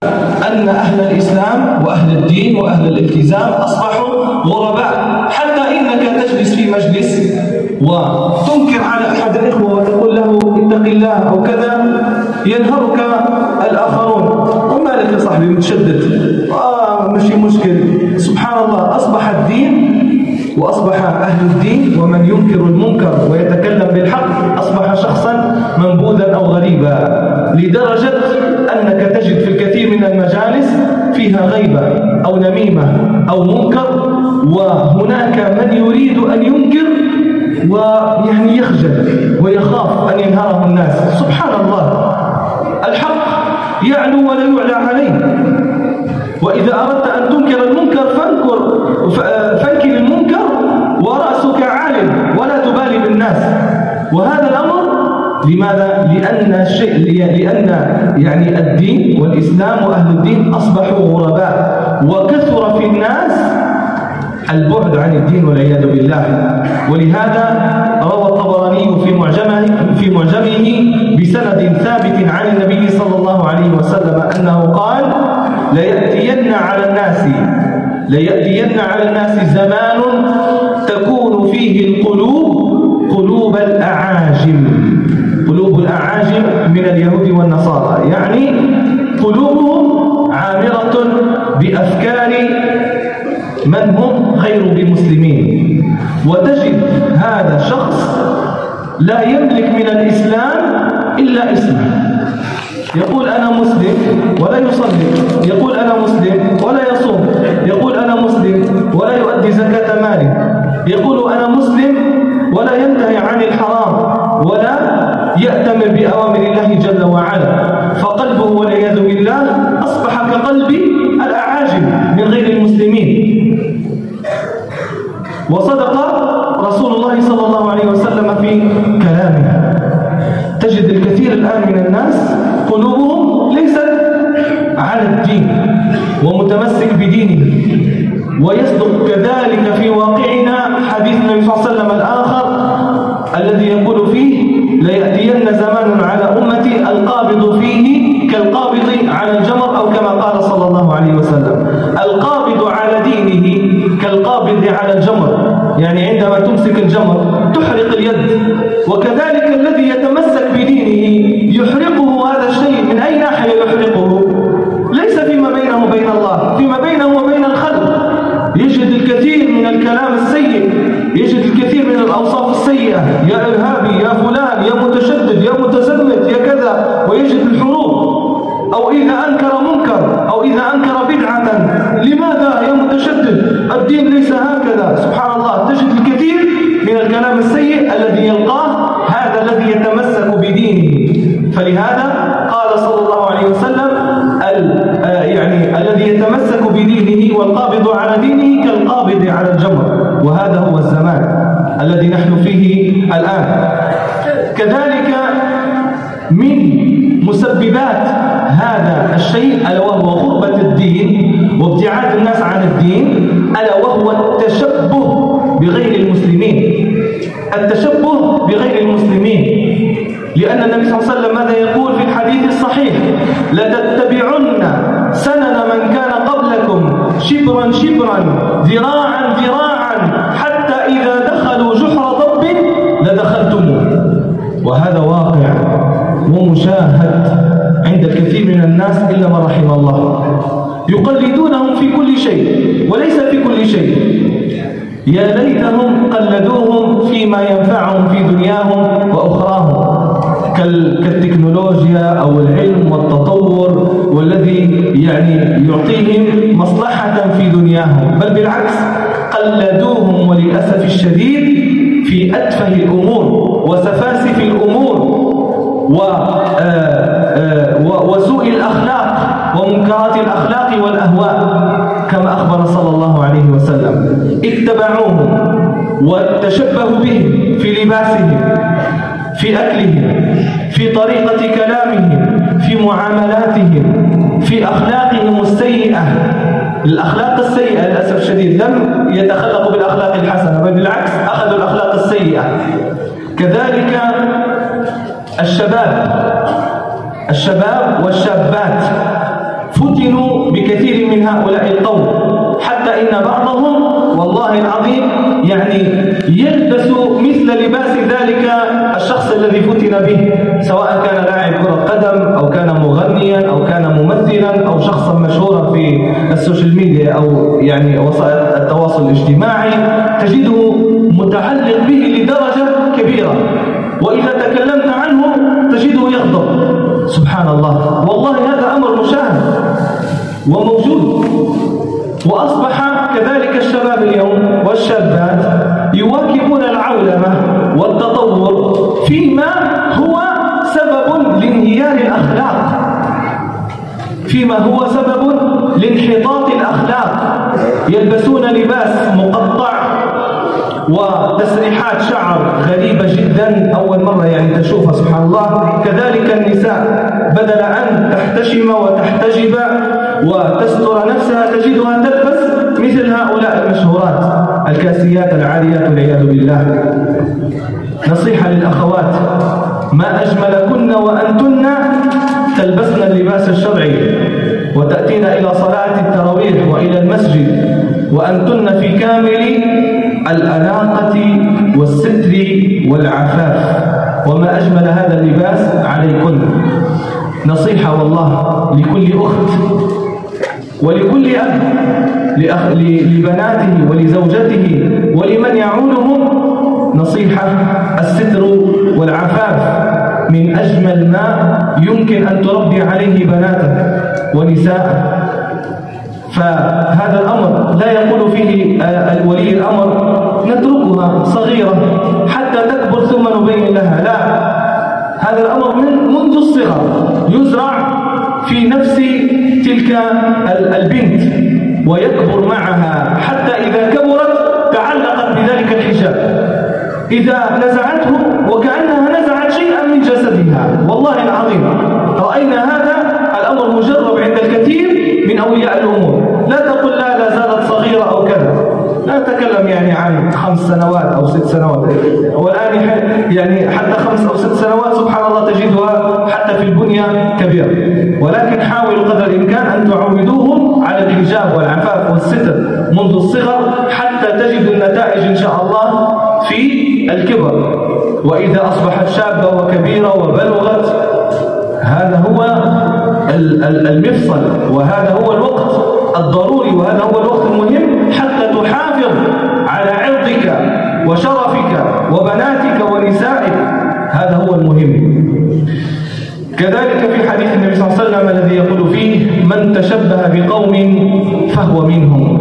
أن أهل الإسلام وأهل الدين وأهل الالتزام أصبحوا غرباء، حتى إنك تجلس في مجلس وتنكر على أحد الإخوة وتقول له اتق الله أو كذا، ينهرك الآخرون، وما لك يا صاحبي متشدد، ماشي مشكل. سبحان الله، أصبح الدين وأصبح أهل الدين ومن ينكر المنكر ويتكلم بالحق أصبح شخصا منبوذا أو غريبا، لدرجة أنك تجد في الكثير من المجالس فيها غيبة أو نميمة أو منكر، وهناك من يريد أن ينكر ويعني يخجل ويخاف أن ينهره الناس. سبحان الله، الحق يعلو ولا يعلى عليه، وإذا أردت أن تنكر المنكر فانكر المنكر ورأسك عالٍ ولا تبالي بالناس. وهذا الأمر لماذا؟ لأن يعني الدين والإسلام وأهل الدين أصبحوا غرباء، وكثر في الناس البعد عن الدين والعياذ بالله. ولهذا روى الطبراني في معجمه بسند ثابت عن النبي صلى الله عليه وسلم أنه قال: ليأتين على الناس زمان تكون فيه القلوب قلوب الأعاجم من اليهود والنصارى، يعني قلوبهم عامرة بأفكار من هم غير بمسلمين. وتجد هذا الشخص لا يملك من الإسلام إلا اسمه، يقول أنا مسلم ولا يصلي، يقول أنا مسلم ولا يصوم، يقول أنا مسلم ولا يؤدي زكاة ماله، يقول أنا مسلم ولا ينتهي عن الحرام ولا يأتمر بأوامر الله جل وعلا، فقلبه والعياذ بالله أصبح كقلب الأعاجم من غير المسلمين. وصدق رسول الله صلى الله عليه وسلم في كلامه. تجد الكثير الآن من الناس قلوبهم ليست على الدين ومتمسك بدينه، ويصدق كذلك في واقعنا حديث النبي صلى الله عليه وسلم الآخر الذي يقول فيه: ليأتين زمان على أمتي القابض فيه كالقابض على الجمر، أو كما قال صلى الله عليه وسلم: القابض على دينه كالقابض على الجمر، يعني عندما تمسك الجمر تحرق اليد، وكذلك الذي يتمسك بدينه يحرقه هذا الشيء. من أي ناحية يحرقه؟ ليس فيما بينه وبين الله، فيما بينه وبين الخلق. يجد الكثير من الكلام السيء، يجد الكثير من الأوصاف السيئة، يا إرهابي، يا فلان، يا متشدد، يا متزمت، يا كذا، ويجد الحروب. أو إذا أنكر منكر أو إذا أنكر بدعة: لماذا يا متشدد؟ الدين ليس هكذا. سبحان الله، تجد الكثير من الكلام السيء الذي يلقاه هذا الذي يتمسك بدينه. فلهذا قال صلى الله عليه وسلم: يعني الذي يتمسك بدينه والقابض على دينه كالقابض على الجمر. وهذا هو الزمان الذي نحن فيه الآن. كذلك من مسببات هذا الشيء ألا وهو غربة الدين وابتعاد الناس عن الدين، ألا وهو التشبه بغير المسلمين. التشبه بغير المسلمين، لأن النبي صلى الله عليه وسلم ماذا يقول في الحديث الصحيح؟ لتتبعن سنن من كان قبلكم شبرا شبرا ذراعا ذراعا حتى إذا دخلوا جحر ضب لدخلتموه. وهذا واقع ومشاهد عند الكثير من الناس إلا ما رحم الله، يقلدونهم في كل شيء وليس في كل شيء. يا ليتهم قلدوهم فيما ينفعهم في دنياهم وأخراهم كالتكنولوجيا أو العلم والتطور، والذي يعني يعطيهم مصلحة في دنياهم، بل بالعكس قلدوهم وللأسف الشديد في أتفه الأمور وسفاسف الأمور وسوء الأخلاق ومنكرات الأخلاق والأهواء، كما أخبر صلى الله عليه وسلم. اتبعوهم وتشبهوا بهم في لباسهم، في أكلهم، في طريقة كلامهم، في معاملاتهم، في أخلاقهم السيئة. الأخلاق السيئة للأسف الشديد لم يتخلقوا بالأخلاق الحسنة، بل بالعكس أخذوا الأخلاق السيئة. كذلك الشباب والشابات فتنوا بكثير من هؤلاء القوم، حتى إن بعضهم والله العظيم يعني يلبس مثل لباس ذلك الشخص الذي فتن به، سواء كان لاعب كرة قدم أو كان مغنيا أو كان ممثلا أو شخصا مشهورا في السوشيال ميديا أو يعني وسائل التواصل الاجتماعي، تجده متعلق به لدرجة كبيرة، وإذا تكلمت عنه تجده يغضب. سبحان الله، والله هذا أمر مشاهد وموجود. وأصبح كذلك الشباب اليوم والشابات يواكبون العولمة والتطور فيما هو سبب لانهيار الأخلاق، فيما هو سبب لانحطاط الأخلاق. يلبسون لباس مقطع وتسريحات شعر غريبة جدا، أول مرة يعني تشوفها سبحان الله. كذلك النساء بدل أن تحتشم وتحتجب وتستر نفسها تجدها تلبس مثل هؤلاء المشهورات الكاسيات العاريات والعياذ بالله. نصيحة للأخوات: ما أجملكن وأنتن تلبسن اللباس الشرعي وتأتين إلى صلاة التراويح وإلى المسجد وأنتن في كامل الأناقة والستر والعفاف، وما أجمل هذا اللباس عليكن. نصيحة والله لكل أخت ولكل أب لبناته ولزوجته ولمن يعولهم، نصيحة: الستر والعفاف من أجمل ما يمكن أن تربي عليه بناتك ونساءك. فهذا الأمر لا يقول فيه ولي الأمر نتركها صغيرة حتى تكبر ثم نبين لها، لا، هذا الأمر منذ الصغر يزرع في نفس تلك البنت ويكبر معها حتى إذا كبرت تعلقت بذلك الحجاب، إذا نزعته وكأنها نزعت شيئا من جسدها. والله العظيم رأينا هذا الأمر مجرب عند الكثير من أولياء الأمور. لا تقل لا زالت صغيرة أو كذا، لا نتكلم يعني عن 5 سنوات أو 6 سنوات، والآن يعني حتى 5 أو 6 سنوات سبحان الله تجدها حتى في البنية كبيرة. ولكن حاولوا قدر الإمكان أن تعودوهم على الحجاب والعفاف والستر منذ الصغر حتى تجدوا النتائج إن شاء الله في الكبر. وإذا أصبحت شابة وكبيرة وبلغت، هذا هو المفصل، وهذا هو الوقت الضروري، وهذا هو الوقت المهم حتى تحافظ على عرضك وشرفك وبناتك ونسائك. هذا هو المهم. كذلك في حديث النبي صلى الله عليه وسلم الذي يقول فيه: من تشبه بقوم فهو منهم.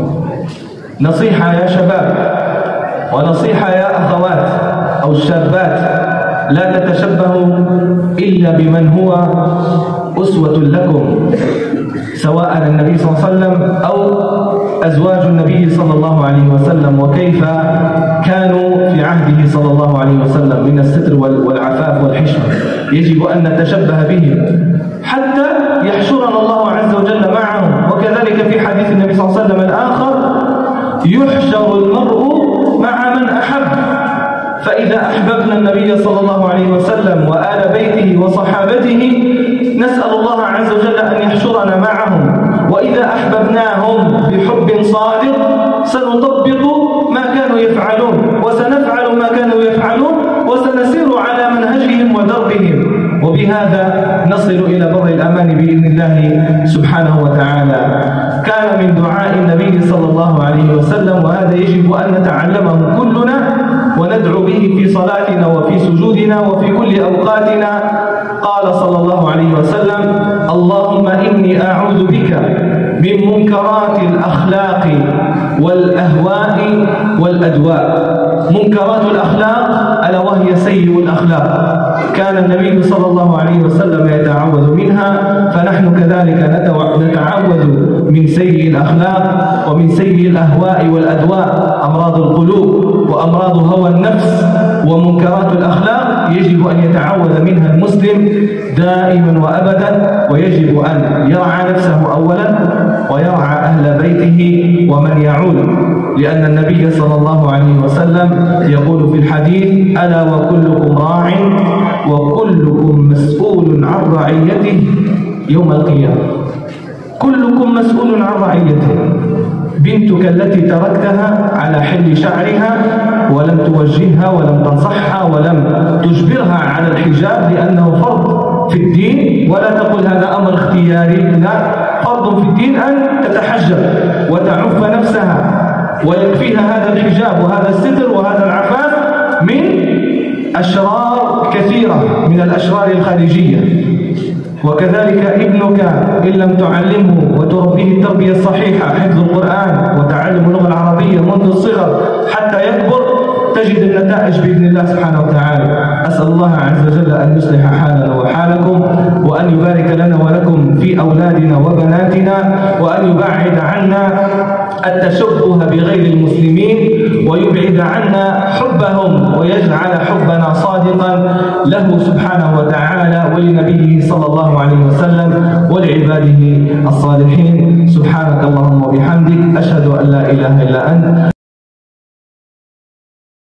نصيحة يا شباب ونصيحة يا أخوات أو الشابات: لا تتشبهوا إلا بمن هو أسوة لكم، سواء النبي صلى الله عليه وسلم أو أزواج النبي صلى الله عليه وسلم، وكيف كانوا في عهده صلى الله عليه وسلم من الستر والعفاف والحشمة. يجب أن نتشبه بهم حتى يحشرنا الله عز وجل معهم. وكذلك في حديث النبي صلى الله عليه وسلم الآخر: يحشر المرء مع من أحب، فإذا أحببنا النبي صلى الله عليه وسلم وآل بيته وصحابته نسأل الله عز وجل أن يحشرنا معهم، وإذا أحببناهم بحب صادق سنطبق ما كانوا يفعلون وسنفعل ما كانوا يفعلون وسنسير على منهجهم ودربهم، وبهذا نصل إلى بر الأمان بإذن الله سبحانه وتعالى. كان من دعاء النبي صلى الله عليه وسلم، وهذا يجب أن نتعلمه كلنا وندعو به في صلاتنا وفي سجودنا وفي كل أوقاتنا. قال صلى الله عليه وسلم: اللهم إني أعوذ بك من منكرات الأخلاق والأهواء والأدواء. منكرات الأخلاق ألا وهي سيء الأخلاق، كان النبي صلى الله عليه وسلم يتعوذ منها، فنحن كذلك نتعوذ من سيء الأخلاق ومن سيء الأهواء والأدواء، أمراض القلوب وأمراض هوى النفس ومنكرات الأخلاق يجب أن يتعوذ منها المسلم دائما وأبدا، ويجب أن يرعى نفسه أولا ويرعى أهل بيته ومن يعول، لأن النبي صلى الله عليه وسلم يقول في الحديث: ألا وكلكم راع وكلكم مسؤول عن رعيته يوم القيامة. كلكم مسؤول عن رعيته. بنتك التي تركتها على حل شعرها ولم توجهها ولم تنصحها ولم تجبرها على الحجاب لأنه فرض في الدين، ولا تقول هذا أمر اختياري، لا، فرض في الدين أن تتحجب وتعف نفسها ويكفيها هذا الحجاب وهذا الستر وهذا العفاف من أشرار كثيرة من الأشرار الخارجية. وكذلك ابنك إن لم تعلمه وتربيه التربية الصحيحة، حفظ القرآن وتعلم اللغة العربية منذ الصغر حتى يكبر، تجد النتائج بإذن الله سبحانه وتعالى. أسأل الله عز وجل أن يصلح حالنا وحالكم، وأن يبارك لنا ولكم في أولادنا وبناتنا، وأن يبعد عنا التشبه بغير المسلمين، ويبعد عنا حبهم، ويجعل حبنا صادقا له سبحانه وتعالى ولنبيه صلى الله عليه وسلم ولعباده الصالحين. سبحانك اللهم وبحمدك، أشهد أن لا إله إلا أنت.